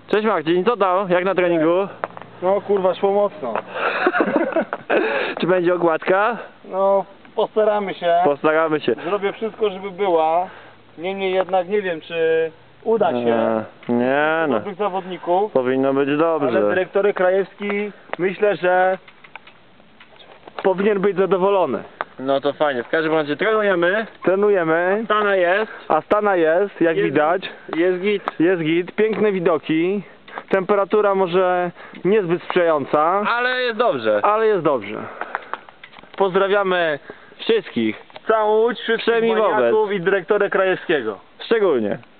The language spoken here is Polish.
Cześć Marcin, co tam? Jak na treningu? No kurwa, szło mocno. Czy będzie okładka? No, postaramy się. Postaramy się. Zrobię wszystko, żeby była. Niemniej jednak nie wiem, czy uda się. Nie no, Dobrych zawodników. powinno być Ale dobrze. dyrektor Krajewski, myślę, że powinien być zadowolony. No to fajnie, w każdym razie trenujemy. Trenujemy, Stana jest. Astana jest, jak Jest widać. Jest git. Jest git, piękne widoki. Temperatura może niezbyt sprzyjająca, Ale jest dobrze. ale jest dobrze. Pozdrawiamy Wszystkich. całą Łódź, wszystkich Wszemi wobec. maniaków i dyrektora Krajewskiego. Szczególnie.